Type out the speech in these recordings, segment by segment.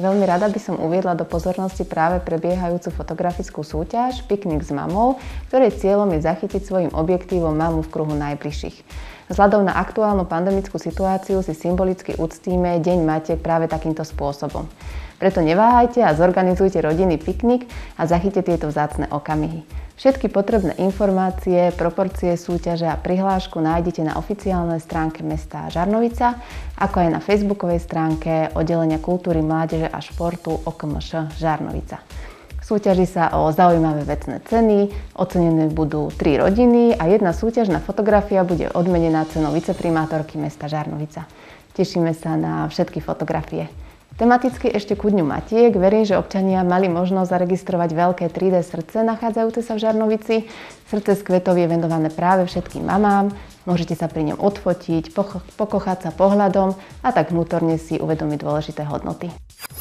Veľmi rada by som uviedla do pozornosti práve prebiehajúcu fotografickú súťaž Piknik s mamou, ktorej cieľom je zachytiť svojim objektívom mamu v kruhu najbližších. Vzhľadom na aktuálnu pandemickú situáciu si symbolicky uctíme Deň matiek práve takýmto spôsobom. Preto neváhajte a zorganizujte rodinný piknik a zachyťte tieto vzácne okamihy. Všetky potrebné informácie, proporcie súťaže a prihlášku nájdete na oficiálnej stránke mesta Žarnovica, ako aj na facebookovej stránke oddelenia kultúry, mládeže a športu OKMŠ Žarnovica. Súťaží sa o zaujímavé vecné ceny, ocenené budú 3 rodiny a jedna súťažná fotografia bude odmenená cenou viceprimátorky mesta Žarnovica. Tešíme sa na všetky fotografie. Tematicky ešte ku Dňu matiek verím, že občania mali možnosť zaregistrovať veľké 3D srdce nachádzajúce sa v Žarnovici. Srdce z kvetov je venované práve všetkým mamám. Môžete sa pri ňom odfotiť, pokochať sa pohľadom a tak vnútorne si uvedomiť dôležité hodnoty.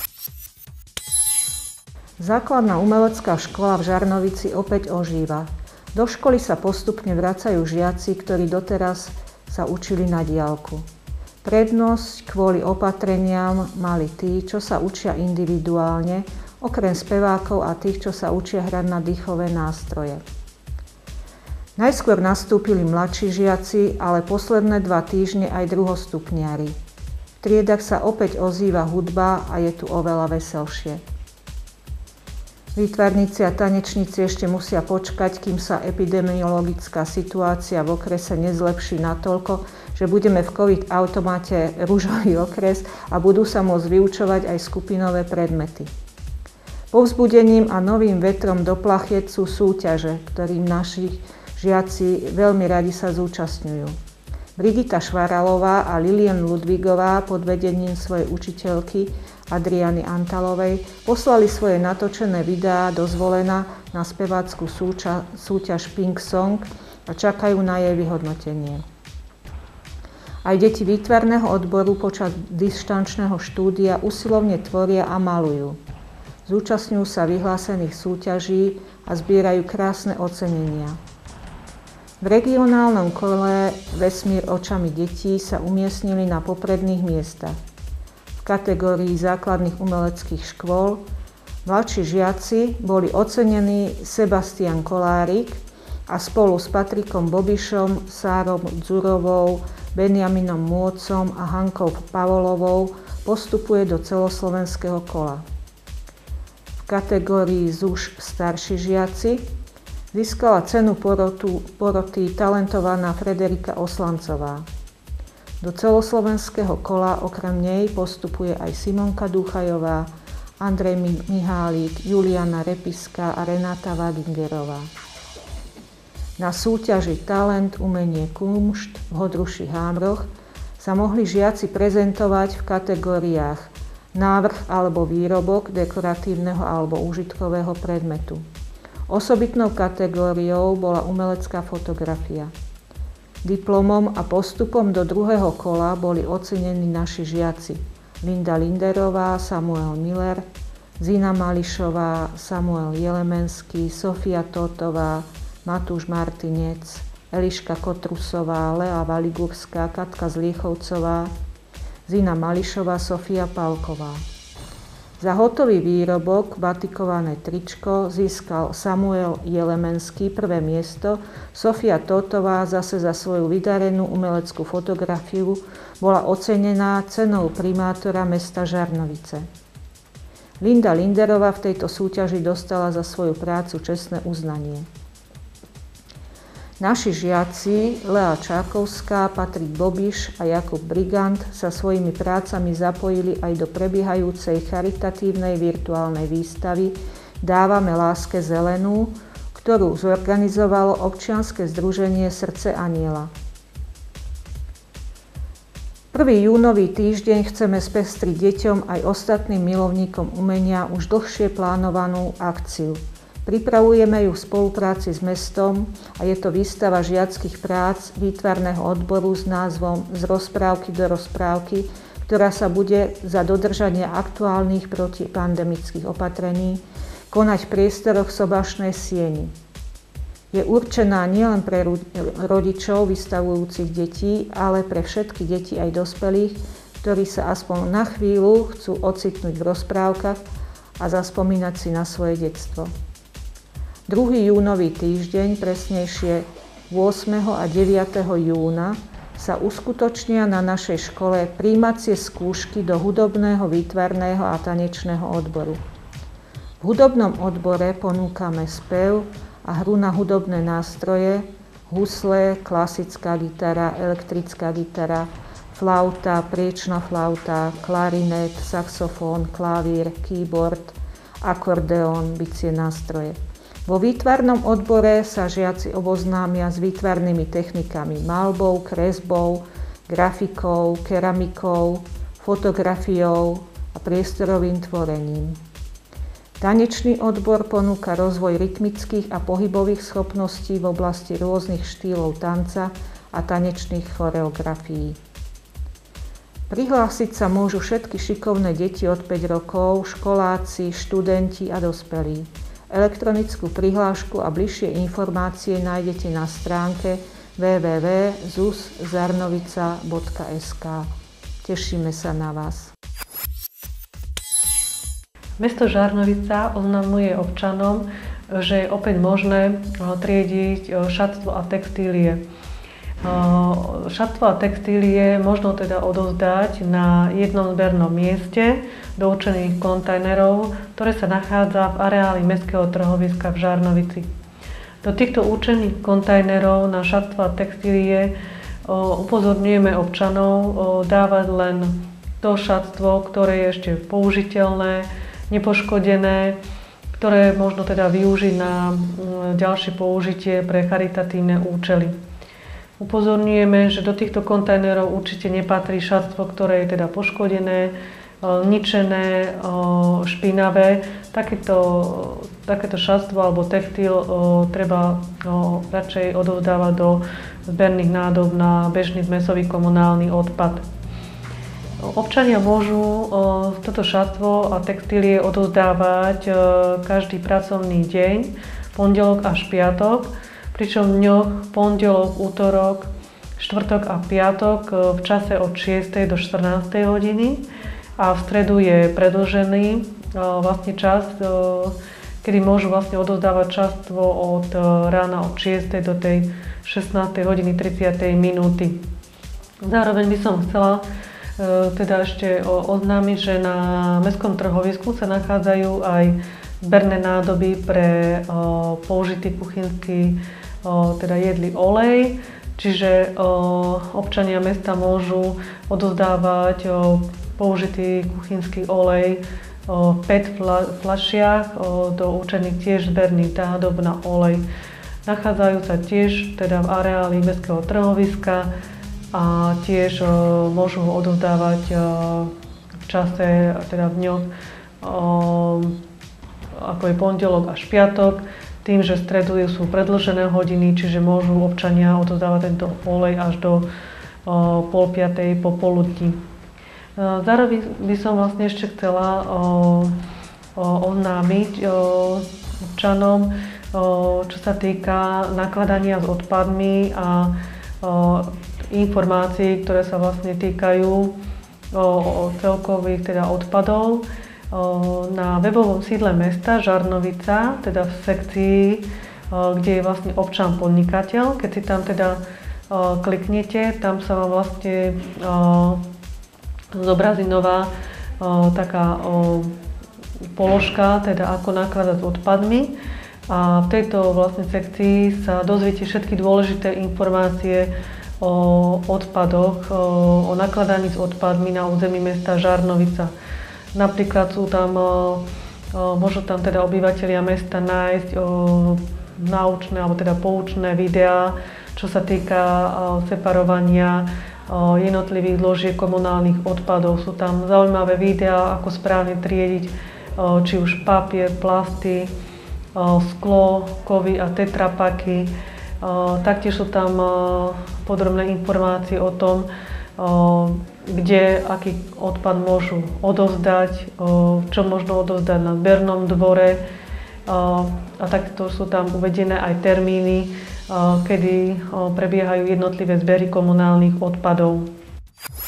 Základná umelecká škola v Žarnovici opäť ožíva. Do školy sa postupne vracajú žiaci, ktorí doteraz sa učili na diaľku. Prednosť kvôli opatreniam mali tí, čo sa učia individuálne, okrem spevákov a tých, čo sa učia hrať na dýchové nástroje. Najskôr nastúpili mladší žiaci, ale posledné 2 týždne aj druhostupniari. V triedach sa opäť ozýva hudba a je tu oveľa veselšie. Výtvarníci a tanečníci ešte musia počkať, kým sa epidemiologická situácia v okrese nezlepší natoľko, že budeme v COVID-automate ružový okres a budú sa môcť vyučovať aj skupinové predmety. Povzbudením a novým vetrom do plachiet sú súťaže, ktorým naši žiaci veľmi radi sa zúčastňujú. Brigita Švaralová a Lilian Ludvígová pod vedením svojej učiteľky Adriany Antalovej poslali svoje natočené videá do Zvolena na spevácku súťaž Pink Song a čakajú na jej vyhodnotenie. Aj deti výtvarného odboru počas dištančného štúdia usilovne tvoria a malujú. Zúčastňujú sa vyhlásených súťaží a zbierajú krásne ocenenia. V regionálnom kole Vesmír očami detí sa umiestnili na popredných miestach. V kategórii základných umeleckých škôl mladší žiaci boli ocenení Sebastian Kolárik a spolu s Patrikom Bobišom, Sárom Dzurovou, Benjaminom Môcom a Hankou Pavolovou postupuje do celoslovenského kola. V kategórii ZUŠ starší žiaci získala cenu poroty talentovaná Frederika Oslancová. Do celoslovenského kola okrem nej postupuje aj Simonka Dúchajová, Andrej Mihálik, Juliana Repiska a Renáta Wagingerová. Na súťaži Talent, umenie, kumšt v Hodruších Hámroch sa mohli žiaci prezentovať v kategóriách návrh alebo výrobok dekoratívneho alebo užitkového predmetu. Osobitnou kategóriou bola umelecká fotografia. Diplomom a postupom do druhého kola boli ocenení naši žiaci Linda Linderová, Samuel Miller, Zina Mališová, Samuel Jelemenský, Sofia Tótová, Matúš Martinec, Eliška Kotrusová, Lea Valigurská, Katka Zliechovcová, Zina Mališová, Sofia Pálková. Za hotový výrobok, batikované tričko, získal Samuel Jelemenský prvé miesto, Sofia Tótová zase za svoju vydarenú umeleckú fotografiu bola ocenená cenou primátora mesta Žarnovice. Linda Linderová v tejto súťaži dostala za svoju prácu čestné uznanie. Naši žiaci Lea Čákovská, Patrik Bobiš a Jakub Brigant sa svojimi prácami zapojili aj do prebiehajúcej charitatívnej virtuálnej výstavy Dávame láske zelenú, ktorú zorganizovalo občianske združenie Srdce Aniela. 1. júnový týždeň chceme spestriť deťom aj ostatným milovníkom umenia už dlhšie plánovanú akciu. Pripravujeme ju v spolupráci s mestom a je to výstava žiackych prác výtvarného odboru s názvom Z rozprávky do rozprávky, ktorá sa bude za dodržania aktuálnych protipandemických opatrení konať v priestoroch Sobašnej sieni. Je určená nielen pre rodičov vystavujúcich detí, ale pre všetky deti aj dospelých, ktorí sa aspoň na chvíľu chcú ocitnúť v rozprávkach a zaspomínať si na svoje detstvo. 2. júnový týždeň, presnejšie 8. a 9. júna, sa uskutočnia na našej škole prijímacie skúšky do hudobného, výtvarného a tanečného odboru. V hudobnom odbore ponúkame spev a hru na hudobné nástroje, husle, klasická gitara, elektrická gitara, flauta, priečná flauta, klarinet, saxofón, klavír, keyboard, akordeón, bicie nástroje. Vo výtvarnom odbore sa žiaci oboznámia s výtvarnými technikami maľbou, kresbou, grafikou, keramikou, fotografiou a priestorovým tvorením. Tanečný odbor ponúka rozvoj rytmických a pohybových schopností v oblasti rôznych štýlov tanca a tanečných choreografií. Prihlásiť sa môžu všetky šikovné deti od 5 rokov, školáci, študenti a dospelí. Elektronickú prihlášku a bližšie informácie nájdete na stránke www.zuszarnovica.sk. Tešíme sa na vás. Mesto Žarnovica oznamuje občanom, že je opäť možné triediť šatstvo a textílie. Šatstvo a textílie možno teda odovzdať na jednom zbernom mieste do určených kontajnerov, ktoré sa nachádza v areáli mestského trhoviska v Žarnovici. Do týchto určených kontajnerov na šatstvo a textílie upozorňujeme občanov dávať len to šatstvo, ktoré je ešte použiteľné, nepoškodené, ktoré možno teda využiť na ďalšie použitie pre charitatívne účely. Upozorňujeme, že do týchto kontajnerov určite nepatrí šatstvo, ktoré je teda poškodené, ničené, špinavé. Takéto šatstvo alebo textil treba radšej odovzdávať do zberných nádob na bežný zmesový komunálny odpad. Občania môžu toto šatstvo a textílie odovzdávať každý pracovný deň, pondelok až piatok, pričom v dňoch pondelok, útorok, štvrtok a piatok v čase od 6. do 14. hodiny a v stredu je predĺžený vlastne čas, kedy môžu vlastne odovzdávať šatstvo od rána od 6. do tej 16. hodiny 30. minúty. Zároveň by som chcela teda ešte oznámiť, že na mestskom trhovisku sa nachádzajú aj zberné nádoby pre použitý kuchynský teda jedlý olej, čiže občania mesta môžu odovzdávať použitý kuchynský olej v PET fľašiach do určených tiež zberných nádob na olej. Nachádzajú sa tiež teda v areáli mestského trhoviska a tiež môžu ho odovzdávať v čase, teda v dňoch, ako je pondelok až piatok, tým, že v stredu sú predĺžené hodiny, čiže môžu občania odovzdávať tento olej až do 4:30 popoludní. Zároveň by som vlastne ešte chcela oznámiť občanom, čo sa týka nakladania s odpadmi a informácií, ktoré sa vlastne týkajú celkových teda odpadov. Na webovom sídle mesta Žarnovica, teda v sekcii, kde je vlastne občan podnikateľ, keď si tam teda kliknete, tam sa vám vlastne zobrazí nová taká položka, teda ako nakladať s odpadmi. A v tejto vlastne sekcii sa dozviete všetky dôležité informácie o odpadoch, o nakladaní s odpadmi na území mesta Žarnovica. Napríklad môžu tam teda obyvatelia mesta nájsť naučné alebo teda poučné videá, čo sa týka separovania jednotlivých zložiek komunálnych odpadov. Sú tam zaujímavé videá, ako správne triediť či už papier, plasty, sklo, kovy a tetrapaky. Taktiež sú tam podrobné informácie o tom, kde aký odpad môžu odovzdať, čo možno odovzdať na zbernom dvore. A takto sú tam uvedené aj termíny, kedy prebiehajú jednotlivé zbery komunálnych odpadov.